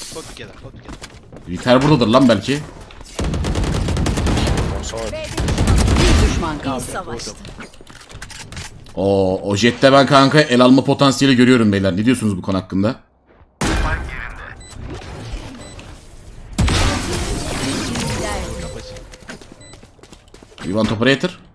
Go together, go together. Riter buradadır lan belki. Bir düşman kaldı. O jette ben kanka el alma potansiyeli görüyorum beyler. Ne diyorsunuz bu konu hakkında? You want operator?